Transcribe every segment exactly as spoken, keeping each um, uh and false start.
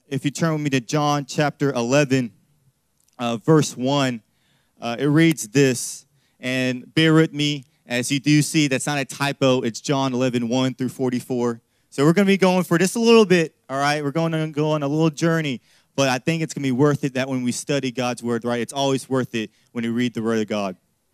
if you turn with me to John chapter eleven, uh, verse one, uh, it reads this, and bear with me, as you do see, that's not a typo, it's John eleven, one through forty-four. So we're going to be going for just a little bit, all right? We're going to go on a little journey, but I think it's going to be worth it that when we study God's word, right? It's always worth it when we read the word of God.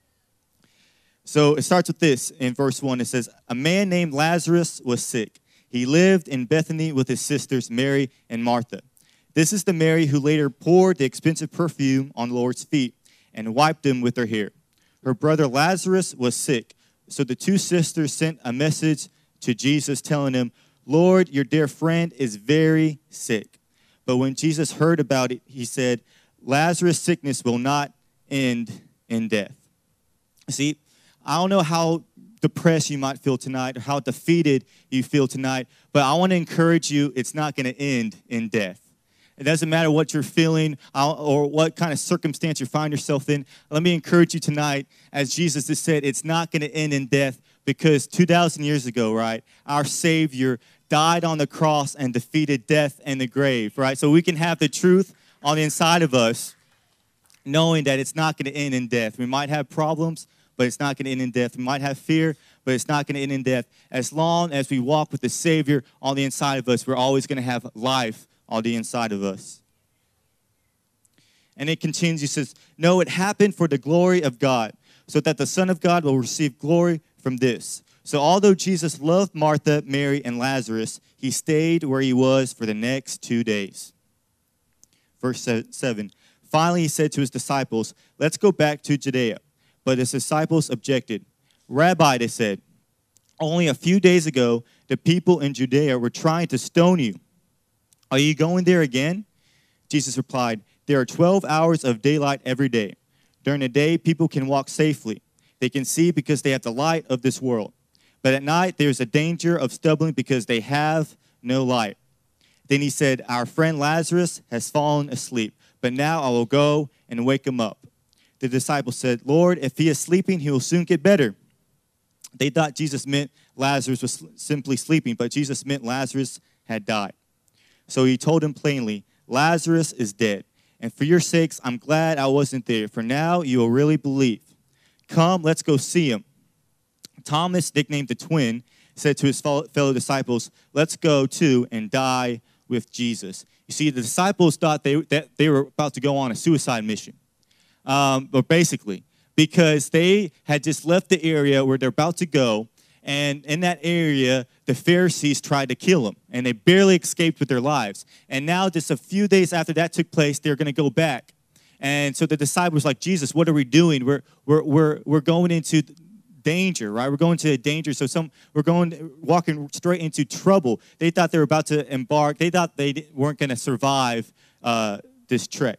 So it starts with this in verse one. It says, a man named Lazarus was sick. He lived in Bethany with his sisters Mary and Martha. This is the Mary who later poured the expensive perfume on the Lord's feet and wiped them with her hair. Her brother Lazarus was sick, so the two sisters sent a message to Jesus telling him, Lord, your dear friend is very sick. But when Jesus heard about it, he said, Lazarus' sickness will not end in death. See, I don't know how depressed you might feel tonight or how defeated you feel tonight, but I want to encourage you, it's not going to end in death. It doesn't matter what you're feeling or what kind of circumstance you find yourself in. Let me encourage you tonight, as Jesus has said, it's not going to end in death because two thousand years ago, right, our Savior died on the cross and defeated death and the grave, right? So we can have the truth on the inside of us, knowing that it's not going to end in death. We might have problems, but it's not going to end in death. We might have fear, but it's not going to end in death. As long as we walk with the Savior on the inside of us, we're always going to have life on the inside of us. And it continues, he says, no, it happened for the glory of God, so that the Son of God will receive glory from this. So although Jesus loved Martha, Mary, and Lazarus, he stayed where he was for the next two days. Verse seven, finally he said to his disciples, let's go back to Judea. But his disciples objected. Rabbi, they said, only a few days ago, the people in Judea were trying to stone you. Are you going there again? Jesus replied, there are twelve hours of daylight every day. During the day, people can walk safely. They can see because they have the light of this world. But at night, there's a danger of stumbling because they have no light. Then he said, our friend Lazarus has fallen asleep, but now I will go and wake him up. The disciples said, Lord, if he is sleeping, he will soon get better. They thought Jesus meant Lazarus was simply sleeping, but Jesus meant Lazarus had died. So he told them plainly, Lazarus is dead. And for your sakes, I'm glad I wasn't there, for now you will really believe. Come, let's go see him. Thomas, nicknamed the twin, said to his fellow disciples, let's go too and die with Jesus. You see, the disciples thought they, that they were about to go on a suicide mission. Um, but basically, because they had just left the area where they're about to go, and in that area, the Pharisees tried to kill him, and they barely escaped with their lives. And now, just a few days after that took place, they're going to go back. And so the disciples were like, Jesus, what are we doing? We're, we're, we're, we're going into danger, right? We're going to danger. So some we're going, walking straight into trouble. They thought they were about to embark. They thought they weren't going to survive uh, this trek.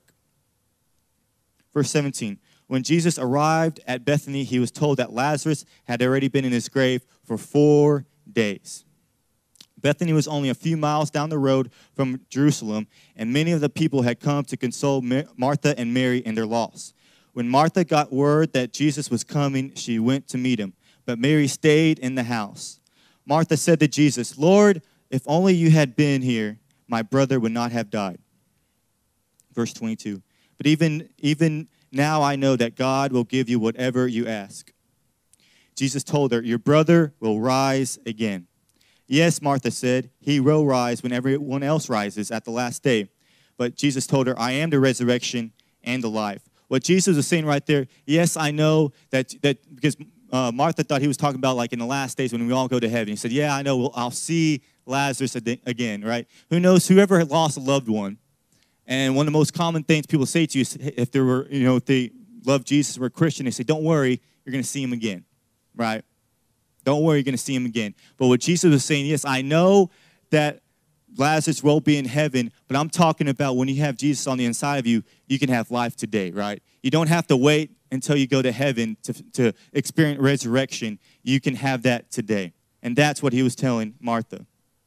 Verse seventeen, when Jesus arrived at Bethany, he was told that Lazarus had already been in his grave for four days. Bethany was only a few miles down the road from Jerusalem, and many of the people had come to console Martha and Mary in their loss. When Martha got word that Jesus was coming, she went to meet him, but Mary stayed in the house. Martha said to Jesus, Lord, if only you had been here, my brother would not have died. Verse twenty-two, but even, even now I know that God will give you whatever you ask. Jesus told her, your brother will rise again. Yes, Martha said, he will rise when everyone else rises at the last day. But Jesus told her, I am the resurrection and the life. What Jesus was saying right there, yes, I know that, that because uh, Martha thought he was talking about like in the last days when we all go to heaven. He said, yeah, I know, well, I'll see Lazarus again, right? Who knows, whoever had lost a loved one. And one of the most common things people say to you is if they were, you know, if they love Jesus or were a Christian, they say, don't worry, you're going to see him again, right? Don't worry, you're going to see him again. But what Jesus was saying, yes, I know that Lazarus will be in heaven, but I'm talking about when you have Jesus on the inside of you, you can have life today, right? You don't have to wait until you go to heaven to, to experience resurrection. You can have that today. And that's what he was telling Martha.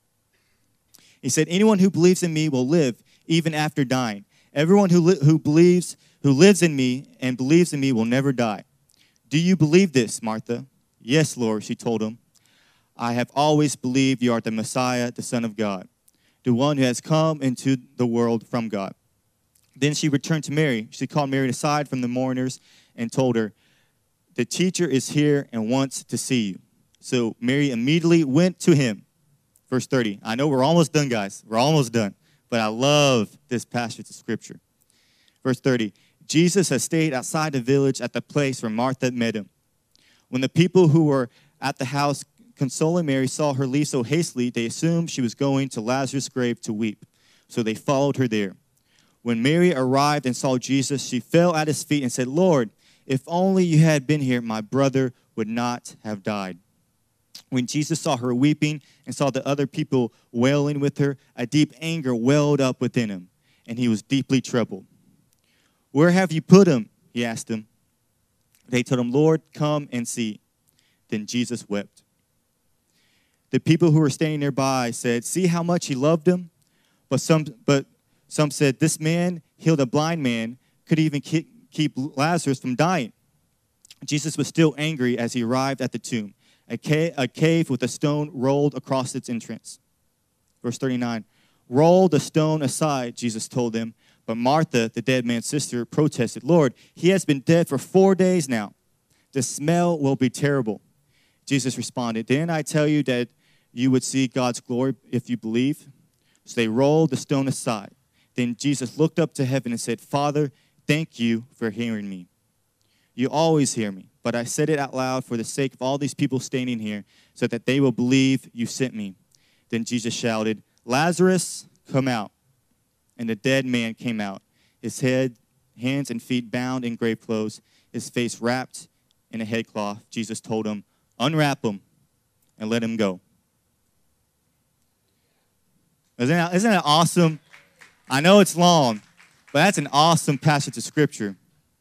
He said, anyone who believes in me will live even after dying. Everyone who, li- who believes, who lives in me and believes in me will never die. Do you believe this, Martha? Yes, Lord, she told him. I have always believed you are the Messiah, the Son of God. the one who has come into the world from God. Then she returned to Mary. She called Mary aside from the mourners and told her, the teacher is here and wants to see you. So Mary immediately went to him. Verse thirty. I know we're almost done, guys. We're almost done. But I love this passage of Scripture. Verse thirty. Jesus had stayed outside the village at the place where Martha met him. When the people who were at the house consoling Mary saw her leave so hastily, they assumed she was going to Lazarus' grave to weep. So they followed her there. When Mary arrived and saw Jesus, she fell at his feet and said, Lord, if only you had been here, my brother would not have died. When Jesus saw her weeping and saw the other people wailing with her, a deep anger welled up within him, and he was deeply troubled. Where have you put him? He asked them. They told him, Lord, come and see. Then Jesus wept. The people who were standing nearby said, see how much he loved him? But some, but some said, this man healed a blind man, could even keep Lazarus from dying. Jesus was still angry as he arrived at the tomb, a cave, a cave with a stone rolled across its entrance. Verse thirty-nine, roll the stone aside, Jesus told them. But Martha, the dead man's sister, protested, Lord, he has been dead for four days now. The smell will be terrible. Jesus responded, didn't I tell you that you would see God's glory if you believe? So they rolled the stone aside. Then Jesus looked up to heaven and said, Father, thank you for hearing me. You always hear me, but I said it out loud for the sake of all these people standing here, so that they will believe you sent me. Then Jesus shouted, Lazarus, come out. And the dead man came out, his head, hands and feet bound in grave clothes, his face wrapped in a headcloth. Jesus told him, unwrap him and let him go. Isn't that, isn't that awesome? I know it's long, but that's an awesome passage of Scripture.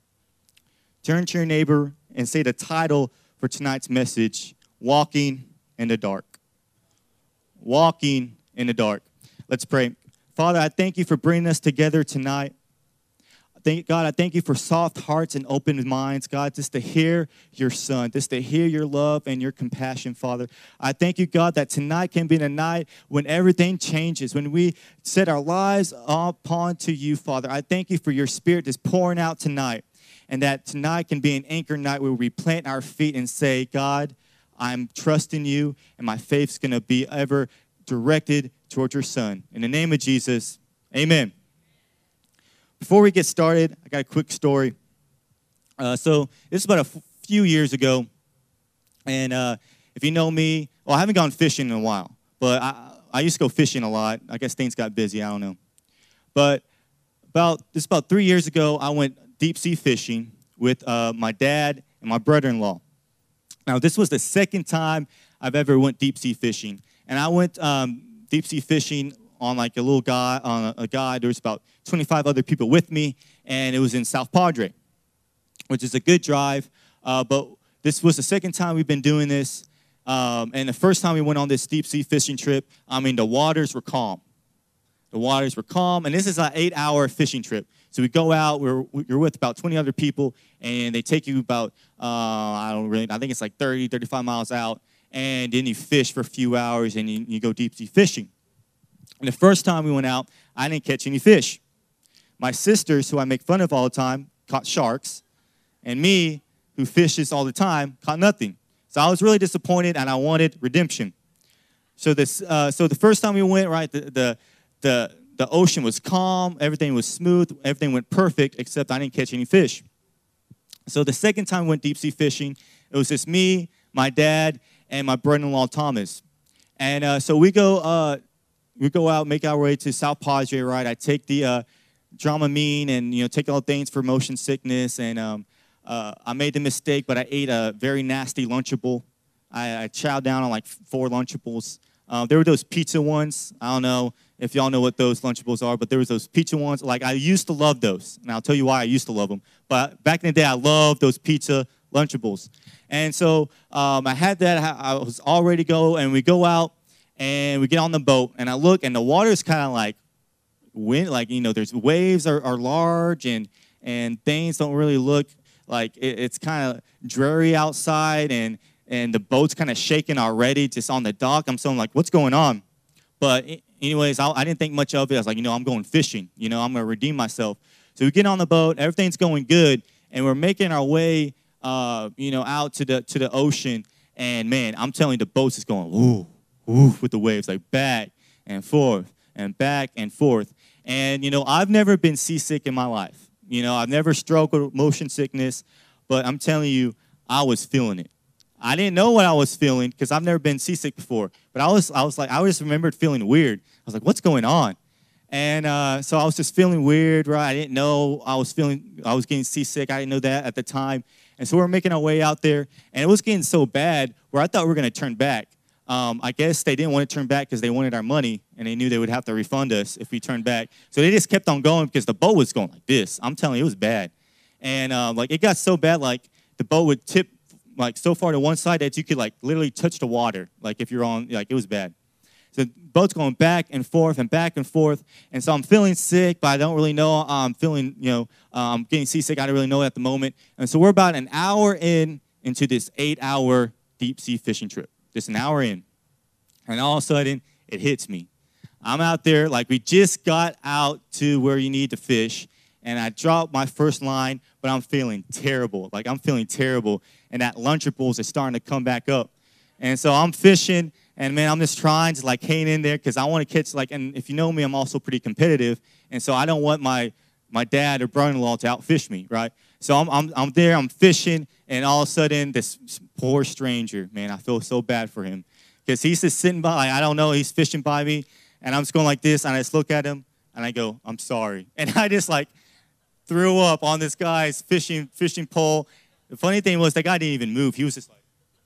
Turn to your neighbor and say the title for tonight's message, Walking in the Dark. Walking in the Dark. Let's pray. Father, I thank you for bringing us together tonight. Thank, God, I thank you for soft hearts and open minds, God, just to hear your Son, just to hear your love and your compassion, Father. I thank you, God, that tonight can be a night when everything changes, when we set our lives upon to you, Father. I thank you for your Spirit just pouring out tonight, and that tonight can be an anchor night where we plant our feet and say, God, I'm trusting you, and my faith's going to be ever directed towards your Son. In the name of Jesus, amen. Before we get started, I got a quick story. Uh, so this is about a f- few years ago, and uh, if you know me, well, I haven't gone fishing in a while, but I, I used to go fishing a lot. I guess things got busy. I don't know. But about this about three years ago, I went deep sea fishing with uh, my dad and my brother-in-law. Now, this was the second time I've ever went deep sea fishing, and I went um, deep sea fishing on like a little guy, on a, a guide. There was about twenty-five other people with me, and it was in South Padre, which is a good drive. Uh, but this was the second time we've been doing this. Um, and the first time we went on this deep sea fishing trip, I mean, the waters were calm. The waters were calm, and this is an eight-hour fishing trip. So we go out, we're, you're with about twenty other people, and they take you about, uh, I don't really, I think it's like thirty, thirty-five miles out, and then you fish for a few hours, and you, you go deep sea fishing. And the first time we went out, I didn't catch any fish. My sisters, who I make fun of all the time, caught sharks. And me, who fishes all the time, caught nothing. So I was really disappointed, and I wanted redemption. So this, uh, so the first time we went, right, the, the the the ocean was calm, everything was smooth, everything went perfect, except I didn't catch any fish. So the second time we went deep sea fishing, it was just me, my dad, and my brother-in-law Thomas. And uh, so we go. Uh, We go out, make our way to South Padre, right? I take the uh, Dramamine and, you know, take all things for motion sickness. And um, uh, I made the mistake, but I ate a very nasty Lunchable. I, I chowed down on like four Lunchables. Uh, there were those pizza ones. I don't know if y'all know what those Lunchables are, but there was those pizza ones. Like, I used to love those, and I'll tell you why I used to love them. But back in the day, I loved those pizza Lunchables. And so um, I had that. I was all ready to go, and we go out. And we get on the boat, and I look, and the water is kind of like wind, like, you know, there's waves are, are large, and and things don't really look like it, it's kind of dreary outside, and and the boat's kind of shaking already, just on the dock. I'm so like, what's going on? But anyways, I, I didn't think much of it. I was like, you know, I'm going fishing. You know, I'm going to redeem myself. So we get on the boat. Everything's going good. And we're making our way, uh, you know, out to the to the ocean. And, man, I'm telling you, the boat's just going, woo, woo, with the waves, like back and forth and back and forth. And, you know, I've never been seasick in my life. You know, I've never struggled with motion sickness. But I'm telling you, I was feeling it. I didn't know what I was feeling because I've never been seasick before. But I was, I was like, I just remembered feeling weird. I was like, what's going on? And uh, so I was just feeling weird, right? I didn't know I was feeling, I was getting seasick. I didn't know that at the time. And so we were making our way out there, and it was getting so bad where I thought we were going to turn back. Um, I guess they didn't want to turn back because they wanted our money, and they knew they would have to refund us if we turned back. So they just kept on going because the boat was going like this. I'm telling you, it was bad. And um, like it got so bad, like the boat would tip like so far to one side that you could like literally touch the water. Like if you're on, like it was bad. So the boat's going back and forth and back and forth. And so I'm feeling sick, but I don't really know. I'm feeling, you know, I'm getting seasick. I don't really know at the moment. And so we're about an hour in into this eight-hour deep sea fishing trip. Just an hour in. And all of a sudden, it hits me. I'm out there, like we just got out to where you need to fish. And I dropped my first line, but I'm feeling terrible. Like I'm feeling terrible. And that Lunchables is starting to come back up. And so I'm fishing. And, man, I'm just trying to, like, hang in there because I want to catch, like, and if you know me, I'm also pretty competitive. And so I don't want my my dad or brother-in-law to outfish me, right? So I'm, I'm, I'm there, I'm fishing, and all of a sudden, this poor stranger, man, I feel so bad for him. Because he's just sitting by, like, I don't know, he's fishing by me, and I'm just going like this, and I just look at him, and I go, I'm sorry. And I just, like, threw up on this guy's fishing fishing pole. The funny thing was, that guy didn't even move. He was just like,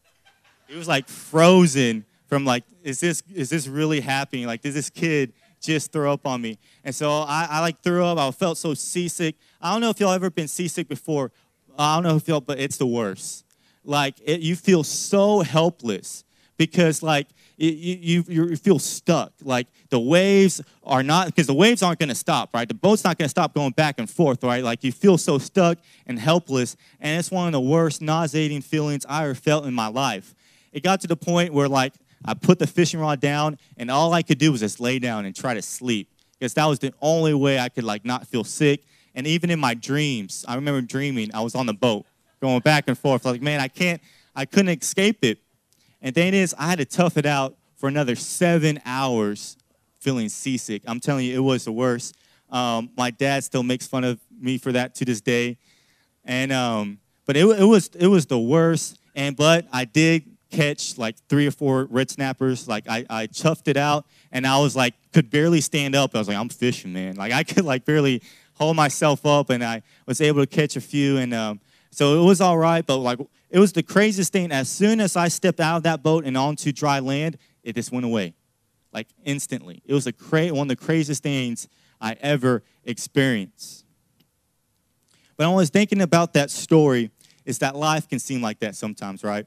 he was, like, frozen. From like, is this is this really happening? Like, did this kid just throw up on me? And so I, I like threw up. I felt so seasick. I don't know if y'all ever been seasick before. I don't know if y'all, but it's the worst. Like, it, you feel so helpless because like it, you, you you feel stuck. Like the waves are not, because the waves aren't going to stop, right? The boat's not going to stop going back and forth, right? Like you feel so stuck and helpless, and it's one of the worst nauseating feelings I ever felt in my life. It got to the point where like I put the fishing rod down, and all I could do was just lay down and try to sleep because that was the only way I could, like, not feel sick. And even in my dreams, I remember dreaming I was on the boat going back and forth. Like, man, I can't, I couldn't escape it. And the thing is, I had to tough it out for another seven hours feeling seasick. I'm telling you, it was the worst. Um, my dad still makes fun of me for that to this day. And um, but it, it was it was the worst. And but I did catch like three or four red snappers. Like I, I chuffed it out, and I was like, could barely stand up. I was like, I'm fishing, man. Like I could like barely hold myself up, and I was able to catch a few. And um, so it was all right, but like it was the craziest thing. As soon as I stepped out of that boat and onto dry land, it just went away, like instantly. It was a cra- one of the craziest things I ever experienced. But I was thinking about that story is that life can seem like that sometimes, right?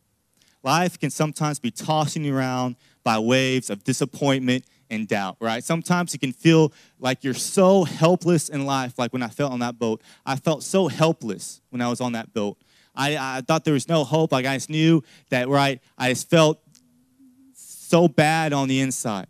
Life can sometimes be tossing you around by waves of disappointment and doubt, right? Sometimes you can feel like you're so helpless in life, like when I felt on that boat. I felt so helpless when I was on that boat. I, I thought there was no hope. Like I just knew that, right? I just felt so bad on the inside.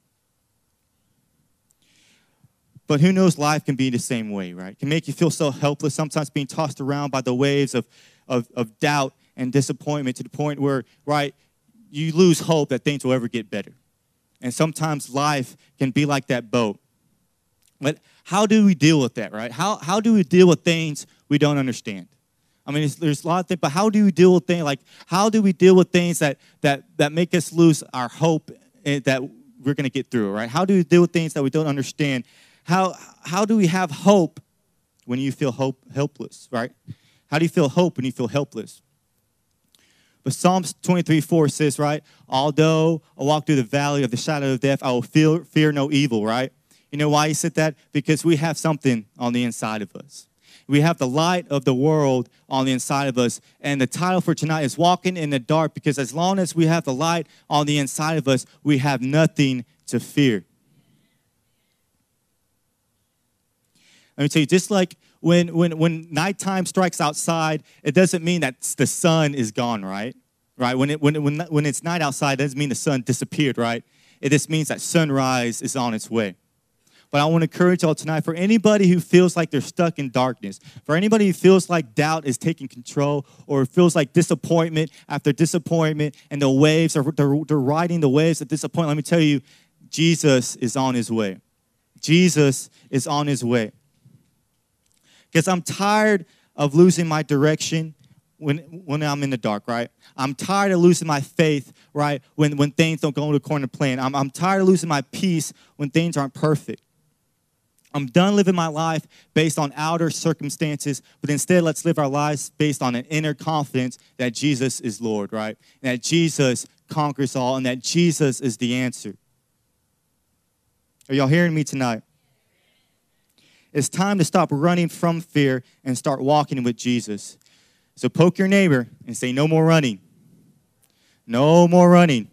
But who knows, life can be the same way, right? It can make you feel so helpless, sometimes being tossed around by the waves of, of, of doubt and disappointment to the point where, right, you lose hope that things will ever get better. And sometimes life can be like that boat. But how do we deal with that, right? How how do we deal with things we don't understand? I mean, it's, there's a lot of things, but how do we deal with things, like, how do we deal with things that that, that make us lose our hope that we're going to get through, right? How do we deal with things that we don't understand? How how do we have hope when you feel hope helpless, right? How do you feel hope when you feel helpless? But Psalms twenty-three four says, right, although I walk through the valley of the shadow of death, I will fear, fear no evil, right? You know why he said that? Because we have something on the inside of us. We have the light of the world on the inside of us. And the title for tonight is Walking in the Dark, because as long as we have the light on the inside of us, we have nothing to fear. Let me tell you, just like when when when nighttime strikes outside, it doesn't mean that the sun is gone, right? Right? When it when when when it's night outside, it doesn't mean the sun disappeared, right? this means that sunrise is on its way. But I want to encourage y'all tonight, for anybody who feels like they're stuck in darkness, for anybody who feels like doubt is taking control, or feels like disappointment after disappointment, and the waves are they're, they're riding the waves of disappointment, let me tell you, Jesus is on his way. Jesus is on his way. Because I'm tired of losing my direction when when I'm in the dark, right? I'm tired of losing my faith, right, when, when things don't go according to plan. I'm, I'm tired of losing my peace when things aren't perfect. I'm done living my life based on outer circumstances, but instead let's live our lives based on an inner confidence that Jesus is Lord, right? And that Jesus conquers all, and that Jesus is the answer. Are y'all hearing me tonight? It's time to stop running from fear and start walking with Jesus. So poke your neighbor and say, no more running. No more running.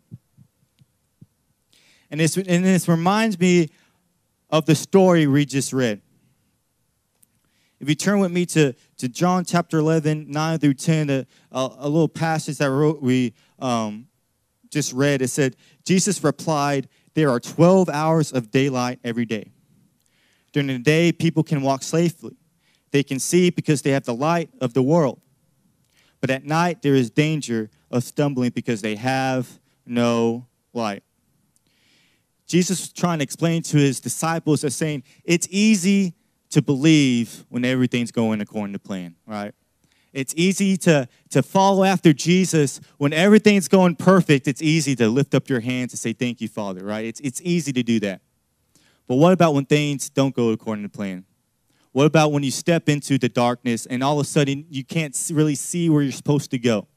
And this, and this reminds me of the story we just read. If you turn with me to, to John chapter eleven, nine through ten, a, a, a little passage that wrote, we um, just read, it said, Jesus replied, there are twelve hours of daylight every day. During the day, people can walk safely. They can see because they have the light of the world. But at night, there is danger of stumbling because they have no light. Jesus was trying to explain to his disciples, as saying, it's easy to believe when everything's going according to plan, right? It's easy to, to follow after Jesus when everything's going perfect. It's easy to lift up your hands and say, thank you, Father, right? It's, it's easy to do that. But what about when things don't go according to plan? What about when you step into the darkness and all of a sudden you can't really see where you're supposed to go?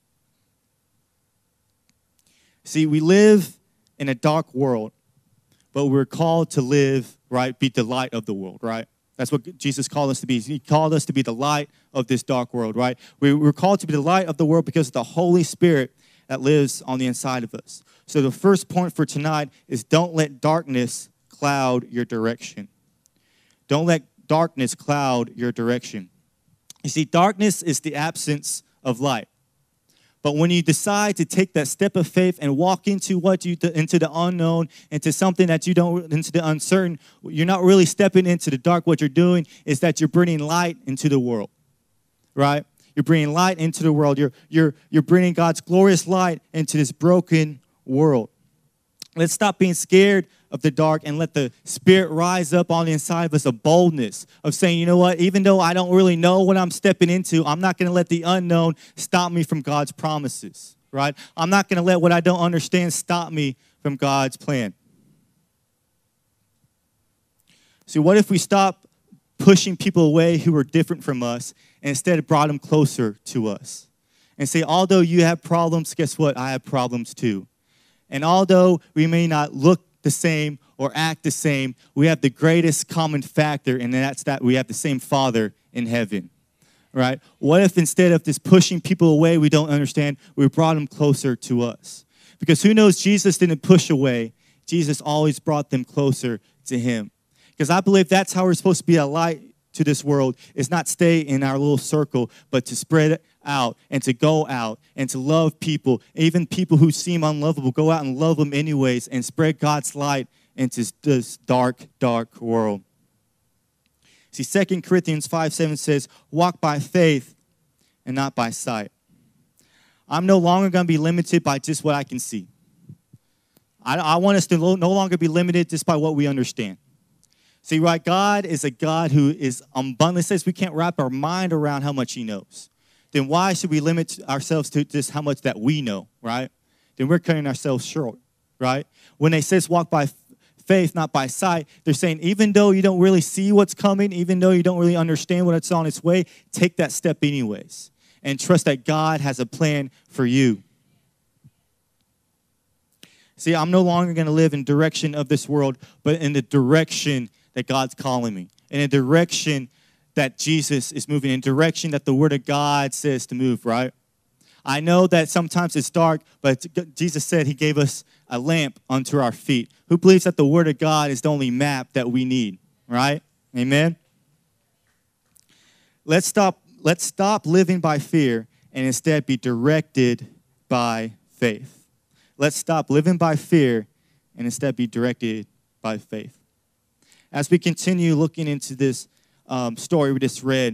See, we live in a dark world, but we're called to live, right, be the light of the world, right? That's what Jesus called us to be. He called us to be the light of this dark world, right? We, we're called to be the light of the world because of the Holy Spirit that lives on the inside of us. So the first point for tonight is don't let darkness cloud your direction. Don't let darkness cloud your direction. You see, darkness is the absence of light. But when you decide to take that step of faith and walk into what you into the unknown, into something that you don't, into the uncertain, you're not really stepping into the dark. What you're doing is that you're bringing light into the world, right? You're bringing light into the world. You're you're you're bringing God's glorious light into this broken world. Let's stop being scared of the dark and let the Spirit rise up on the inside of us, a boldness of saying, you know what, even though I don't really know what I'm stepping into, I'm not going to let the unknown stop me from God's promises, right? I'm not going to let what I don't understand stop me from God's plan. See, what if we stop pushing people away who are different from us and instead brought them closer to us? And say, although you have problems, guess what? I have problems too. And although we may not look the same or act the same, we have the greatest common factor, and that's that we have the same Father in heaven, right? What if instead of just pushing people away we don't understand, we brought them closer to us? Because who knows, Jesus didn't push away. Jesus always brought them closer to him. Because I believe that's how we're supposed to be a light to this world, is not stay in our little circle, but to spread it out and to go out and to love people, even people who seem unlovable. Go out and love them anyways and spread God's light into this dark, dark world. See, Second Corinthians five seven says, walk by faith and not by sight. I'm no longer going to be limited by just what I can see. I, I want us to lo- no longer be limited just by what we understand. See, right, God is a God who is abundantly, says we can't wrap our mind around how much he knows. Then why should we limit ourselves to just how much that we know, right? Then we're cutting ourselves short, right? When they says walk by faith, not by sight, they're saying even though you don't really see what's coming, even though you don't really understand what it's on its way, take that step anyways and trust that God has a plan for you. See, I'm no longer going to live in direction of this world, but in the direction that God's calling me, in a direction that Jesus is moving, in a direction that the Word of God says to move, right? I know that sometimes it's dark, but Jesus said he gave us a lamp unto our feet. Who believes that the Word of God is the only map that we need, right? Amen? Let's stop, let's stop living by fear and instead be directed by faith. Let's stop living by fear and instead be directed by faith. As we continue looking into this um, story we just read,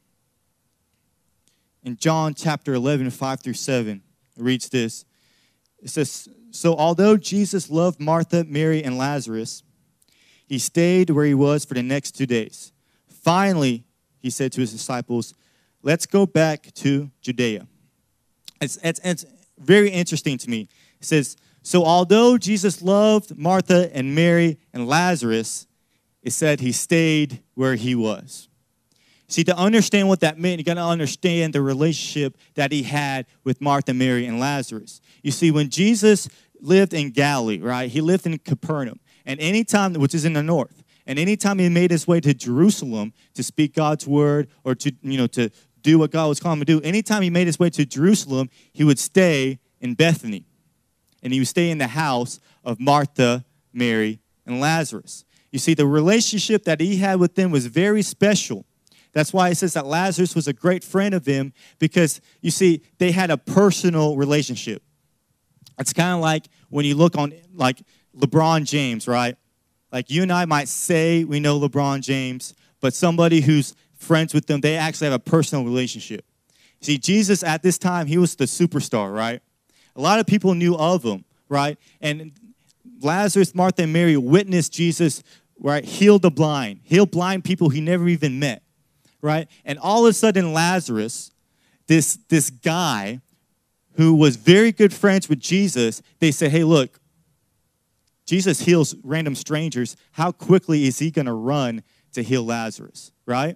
in John chapter eleven, five through seven, it reads this. It says, so although Jesus loved Martha, Mary, and Lazarus, he stayed where he was for the next two days. Finally, he said to his disciples, let's go back to Judea. It's, it's, it's very interesting to me. It says, so although Jesus loved Martha and Mary and Lazarus, it said he stayed where he was. See, to understand what that meant, you got to understand the relationship that he had with Martha, Mary, and Lazarus. You see, when Jesus lived in Galilee, right, he lived in Capernaum, and anytime, which is in the north, and anytime he made his way to Jerusalem to speak God's word or to, you know, to do what God was calling him to do, anytime he made his way to Jerusalem, he would stay in Bethany, and he would stay in the house of Martha, Mary, and Lazarus. You see, the relationship that he had with them was very special. That's why it says that Lazarus was a great friend of him, because, you see, they had a personal relationship. It's kind of like when you look on, like, LeBron James, right? Like, you and I might say we know LeBron James, but somebody who's friends with them, they actually have a personal relationship. See, Jesus at this time, he was the superstar, right? A lot of people knew of him, right? And Lazarus, Martha, and Mary witnessed Jesus, right, heal the blind, heal blind people he never even met, right? And all of a sudden, Lazarus, this, this guy who was very good friends with Jesus, they said, hey, look, Jesus heals random strangers. How quickly is he going to run to heal Lazarus, right?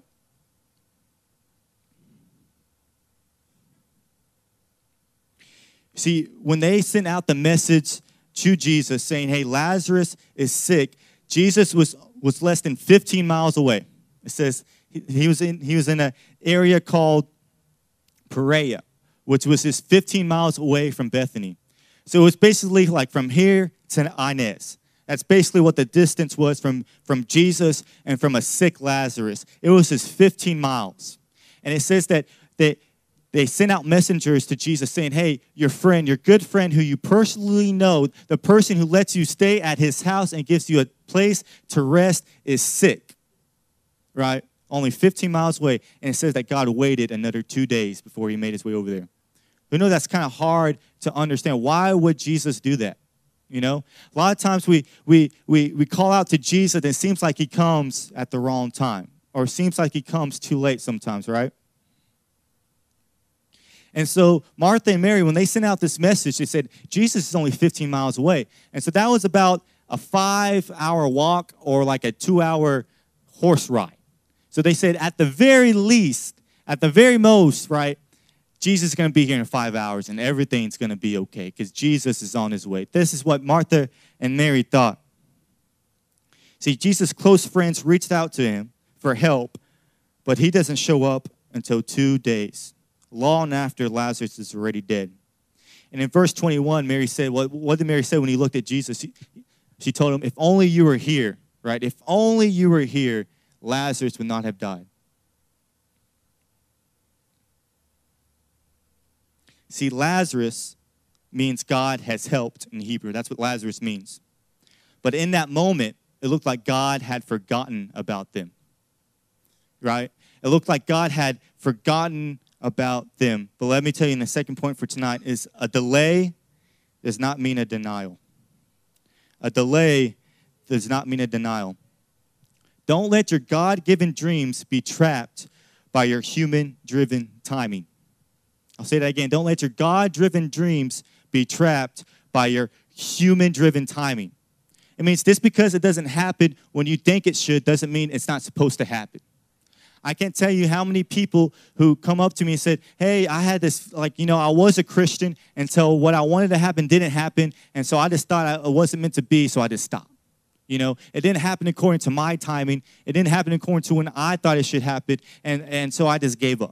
See, when they sent out the message to Jesus saying, hey, Lazarus is sick, Jesus was, was less than fifteen miles away. It says he, he was in he was in an area called Perea, which was just fifteen miles away from Bethany. So it was basically like from here to Inez. That's basically what the distance was from, from Jesus and from a sick Lazarus. It was just fifteen miles. And it says that they, they sent out messengers to Jesus saying, hey, your friend, your good friend who you personally know, the person who lets you stay at his house and gives you a place to rest is sick, right? Only fifteen miles away. And it says that God waited another two days before he made his way over there. We know that's kind of hard to understand. Why would Jesus do that? You know, a lot of times we we we we call out to Jesus and it seems like he comes at the wrong time, or it seems like he comes too late sometimes, right? And so Martha and Mary, when they sent out this message, they said, Jesus is only fifteen miles away. And so that was about a five-hour walk or like a two-hour horse ride. So they said, at the very least, at the very most, right, Jesus is going to be here in five hours and everything's going to be okay because Jesus is on his way. This is what Martha and Mary thought. See, Jesus' close friends reached out to him for help, but he doesn't show up until two days, long after Lazarus is already dead. And in verse twenty-one, Mary said, what, what did Mary say when he looked at Jesus? She, she told him, if only you were here, right? If only you were here, Lazarus would not have died. See, Lazarus means God has helped in Hebrew. That's what Lazarus means. But in that moment, it looked like God had forgotten about them, right? It looked like God had forgotten about them. But let me tell you, the second point for tonight is a delay does not mean a denial. A delay does not mean a denial. Don't let your God-given dreams be trapped by your human-driven timing. I'll say that again. Don't let your God-driven dreams be trapped by your human-driven timing. It means just because it doesn't happen when you think it should doesn't mean it's not supposed to happen. I can't tell you how many people who come up to me and said, hey, I had this, like, you know, I was a Christian until what I wanted to happen didn't happen, and so I just thought it wasn't meant to be, so I just stopped. You know, it didn't happen according to my timing. It didn't happen according to when I thought it should happen, and, and so I just gave up.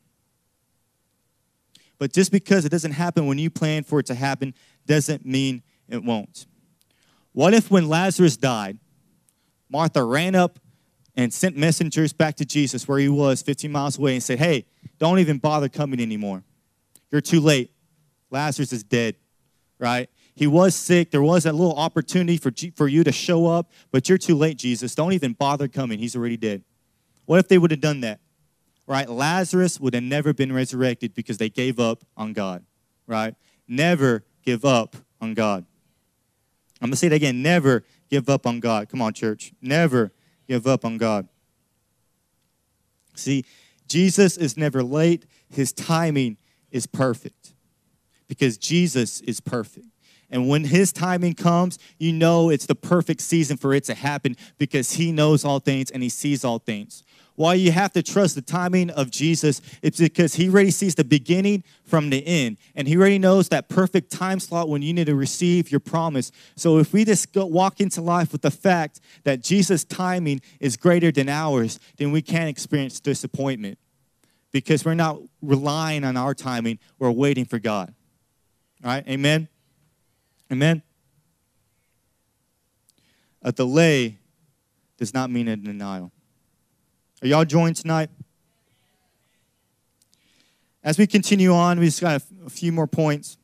But just because it doesn't happen when you plan for it to happen doesn't mean it won't. What if when Lazarus died, Martha ran up and sent messengers back to Jesus where he was fifteen miles away and said, hey, don't even bother coming anymore. You're too late. Lazarus is dead, right? He was sick. There was a little opportunity for, for you to show up, but you're too late, Jesus. Don't even bother coming. He's already dead. What if they would have done that? Right? Lazarus would have never been resurrected because they gave up on God. Right? Never give up on God. I'm going to say it again. Never give up on God. Come on, church. Never give up on God. See, Jesus is never late. His timing is perfect because Jesus is perfect. And when his timing comes, you know it's the perfect season for it to happen because he knows all things and he sees all things. Why you have to trust the timing of Jesus, it's because he already sees the beginning from the end. And he already knows that perfect time slot when you need to receive your promise. So if we just go walk into life with the fact that Jesus' timing is greater than ours, then we can't experience disappointment because we're not relying on our timing. We're waiting for God. All right? Amen? Amen? A delay does not mean a denial. Are y'all joined tonight? As we continue on, we just got a, a few more points.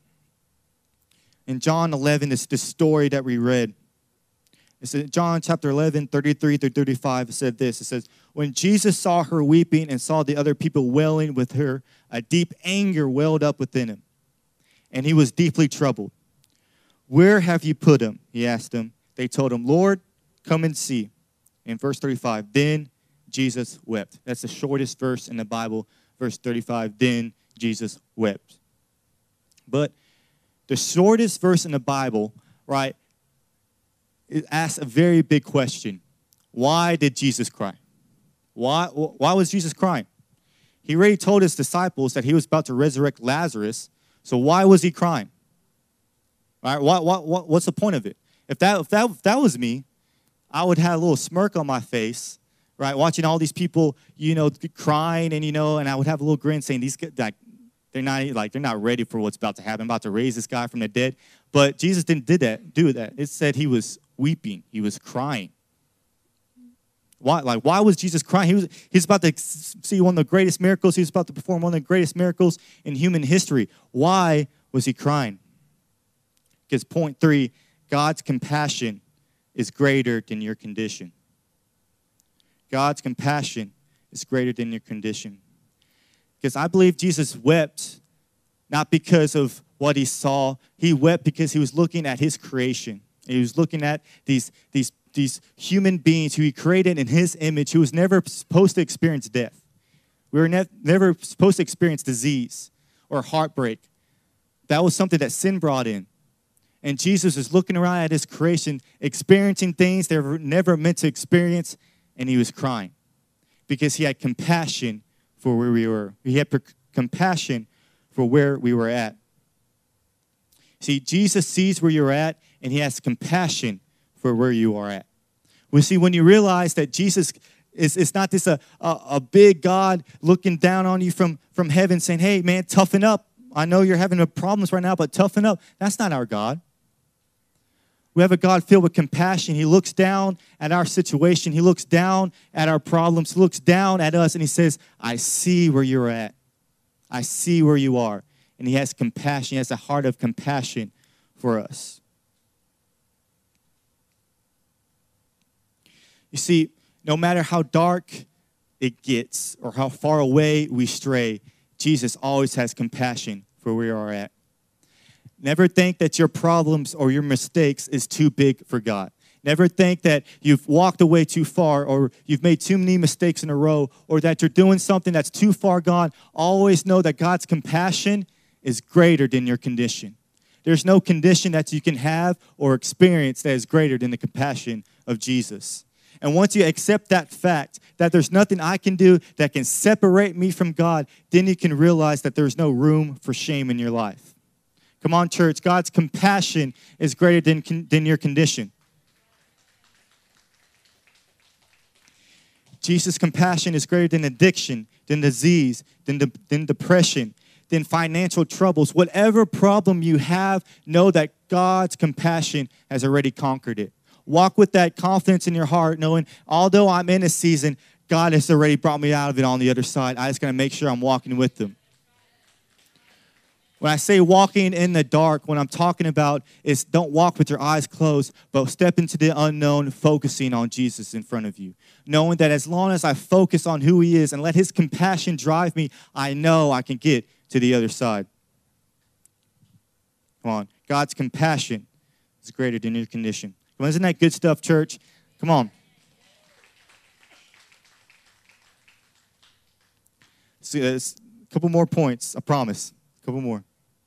In John eleven, it's this story that we read. It's in John chapter eleven, thirty-three through thirty-five. It said this. It says, when Jesus saw her weeping and saw the other people wailing with her, a deep anger welled up within him, and he was deeply troubled. Where have you put him? He asked them. They told him, Lord, come and see. In verse thirty-five, then Jesus wept. That's the shortest verse in the Bible. Verse thirty-five, then Jesus wept. But the shortest verse in the Bible, right, it asks a very big question. Why did Jesus cry? Why, why was Jesus crying? He already told his disciples that he was about to resurrect Lazarus, so why was he crying? All right, what, what, what, what's the point of it? If that, if, that, if that was me, I would have a little smirk on my face, right, watching all these people, you know, crying, and, you know, and I would have a little grin saying, these guys, like, they're not, like, they're not ready for what's about to happen. I'm about to raise this guy from the dead. But Jesus didn't did that, do that. It said he was weeping. He was crying. Why, like, why was Jesus crying? He was, he's about to see one of the greatest miracles. He was about to perform one of the greatest miracles in human history. Why was he crying? Because point three, God's compassion is greater than your condition. God's compassion is greater than your condition. Because I believe Jesus wept not because of what he saw. He wept because he was looking at his creation. He was looking at these, these, these human beings who he created in his image, who was never supposed to experience death. We were ne- never supposed to experience disease or heartbreak. That was something that sin brought in. And Jesus is looking around at his creation, experiencing things they were never meant to experience, and he was crying because he had compassion for where we were. He had per- compassion for where we were at. See, Jesus sees where you're at, and he has compassion for where you are at. We see when you realize that Jesus is, is not this a, a, a big God looking down on you from, from heaven saying, hey, man, toughen up. I know you're having problems right now, but toughen up. That's not our God. We have a God filled with compassion. He looks down at our situation. He looks down at our problems. He looks down at us, and he says, I see where you're at. I see where you are. And he has compassion. He has a heart of compassion for us. You see, no matter how dark it gets or how far away we stray, Jesus always has compassion for where we are at. Never think that your problems or your mistakes is too big for God. Never think that you've walked away too far or you've made too many mistakes in a row or that you're doing something that's too far gone. Always know that God's compassion is greater than your condition. There's no condition that you can have or experience that is greater than the compassion of Jesus. And once you accept that fact, that there's nothing I can do that can separate me from God, then you can realize that there's no room for shame in your life. Come on, church. God's compassion is greater than, than your condition. Jesus' compassion is greater than addiction, than disease, than, de- than depression, than financial troubles. Whatever problem you have, know that God's compassion has already conquered it. Walk with that confidence in your heart, knowing although I'm in a season, God has already brought me out of it on the other side. I just got to make sure I'm walking with him. When I say walking in the dark, what I'm talking about is don't walk with your eyes closed, but step into the unknown, focusing on Jesus in front of you. Knowing that as long as I focus on who he is and let his compassion drive me, I know I can get to the other side. Come on. God's compassion is greater than your condition. Come on, isn't that good stuff, church? Come on. See, there's a couple more points, I promise. A couple more.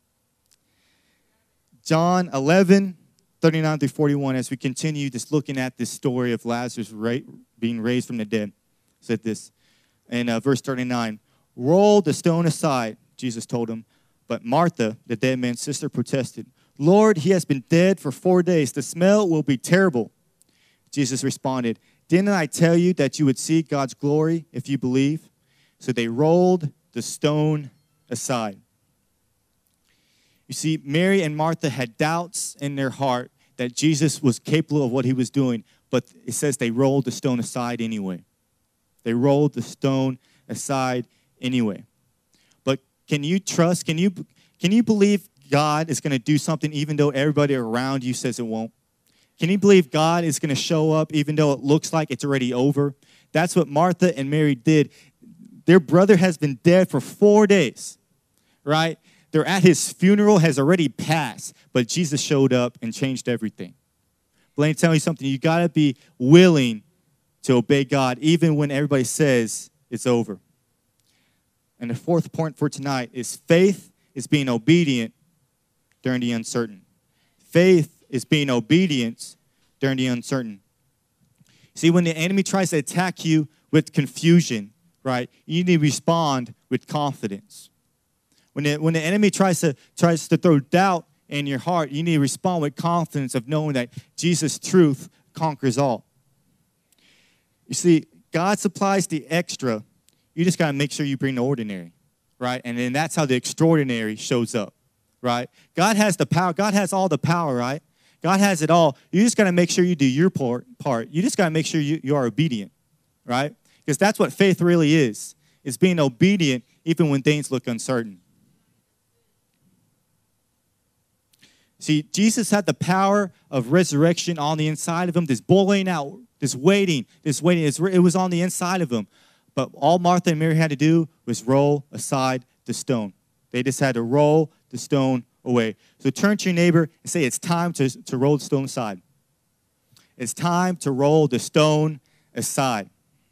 John eleven, thirty-nine through forty-one, as we continue just looking at this story of Lazarus being raised from the dead, said this. In uh, verse thirty-nine, roll the stone aside, Jesus told him. But Martha, the dead man's sister, protested, Lord, he has been dead for four days. The smell will be terrible. Jesus responded, didn't I tell you that you would see God's glory if you believe? So they rolled the stone aside. You see, Mary and Martha had doubts in their heart that Jesus was capable of what he was doing, but it says they rolled the stone aside anyway. They rolled the stone aside anyway. But can you trust, can you, can you believe God is going to do something even though everybody around you says it won't? Can you believe God is going to show up even though it looks like it's already over? That's what Martha and Mary did. Their brother has been dead for four days, right? They're at his funeral, has already passed, but Jesus showed up and changed everything. But let me tell you something. You got to be willing to obey God even when everybody says it's over. And the fourth point for tonight is faith is being obedient during the uncertain. Faith is being obedient during the uncertain. See, when the enemy tries to attack you with confusion, right, you need to respond with confidence. When the, when the enemy tries to, tries to throw doubt in your heart, you need to respond with confidence of knowing that Jesus' truth conquers all. You see, God supplies the extra. You just got to make sure you bring the ordinary, right? And then that's how the extraordinary shows up, right? God has the power. God has all the power, right? God has it all. You just got to make sure you do your part. part. You just got to make sure you, you are obedient, right? Because that's what faith really is. It's being obedient even when things look uncertain. See, Jesus had the power of resurrection on the inside of him, this boiling out, this waiting, this waiting. It was on the inside of him. But all Martha and Mary had to do was roll aside the stone. They just had to roll the stone away. So turn to your neighbor and say, it's time to, to roll the stone aside. It's time to roll the stone aside.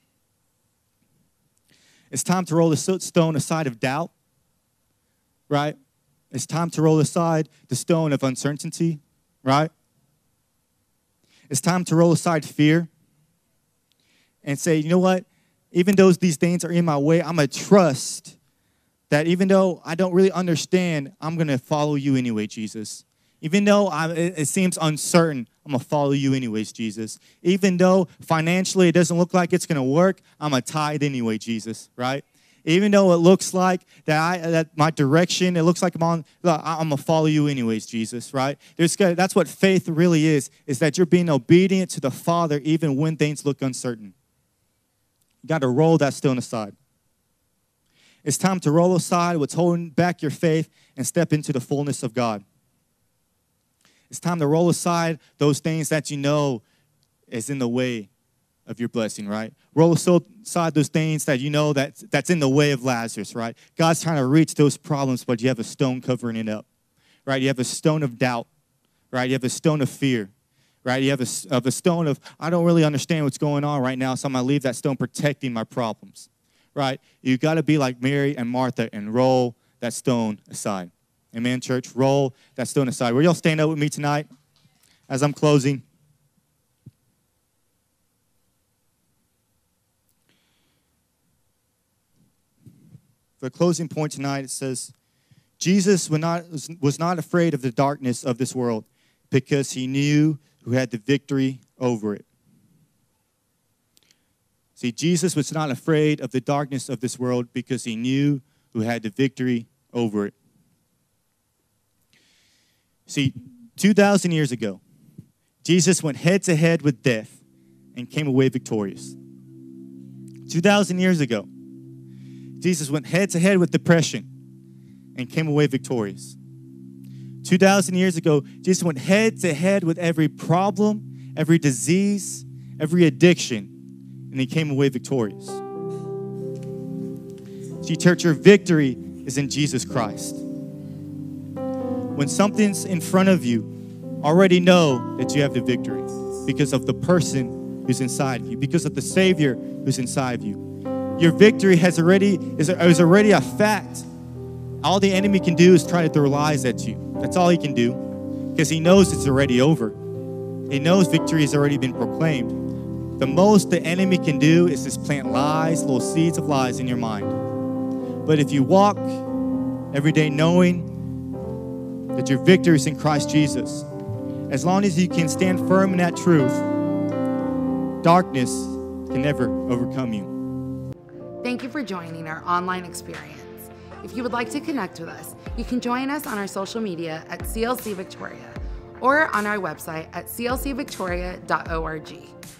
It's time to roll the stone aside of doubt, right? It's time to roll aside the stone of uncertainty, right? It's time to roll aside fear and say, you know what? Even though these things are in my way, I'm going to trust that even though I don't really understand, I'm going to follow you anyway, Jesus. Even though I, it, it seems uncertain, I'm going to follow you anyways, Jesus. Even though financially it doesn't look like it's going to work, I'm going to tithe anyway, Jesus, right? Even though it looks like that I that my direction, it looks like I'm on, I'm going to follow you anyways, Jesus, right? There's, that's what faith really is, is that you're being obedient to the Father even when things look uncertain. You got to roll that stone aside. It's time to roll aside what's holding back your faith and step into the fullness of God. It's time to roll aside those things that you know is in the way of your blessing, right? Roll aside those things that you know that, that's in the way of Lazarus, right? God's trying to reach those problems, but you have a stone covering it up, right? You have a stone of doubt, right? You have a stone of fear, right? You have a, of a stone of, I don't really understand what's going on right now, so I'm going to leave that stone protecting my problems, right? You got to be like Mary and Martha and roll that stone aside. Amen, church? Roll that stone aside. Will y'all stand up with me tonight as I'm closing? For the closing point tonight, it says, Jesus was not, was not afraid of the darkness of this world because he knew who had the victory over it. See, Jesus was not afraid of the darkness of this world because he knew who had the victory over it. See, two thousand years ago, Jesus went head-to-head with death and came away victorious. two thousand years ago, Jesus went head-to-head with depression and came away victorious. two thousand years ago, Jesus went head to head with every problem, every disease, every addiction, and he came away victorious. See, church, your victory is in Jesus Christ. When something's in front of you, already know that you have the victory because of the person who's inside of you, because of the Savior who's inside of you. Your victory has already is, is already a fact. All the enemy can do is try to throw lies at you. That's all he can do, because he knows it's already over. He knows victory has already been proclaimed. The most the enemy can do is just plant lies, little seeds of lies in your mind. But if you walk every day knowing that your victory is in Christ Jesus, as long as you can stand firm in that truth, darkness can never overcome you. Thank you for joining our online experience. If you would like to connect with us, you can join us on our social media at C L C Victoria or on our website at c l c victoria dot org.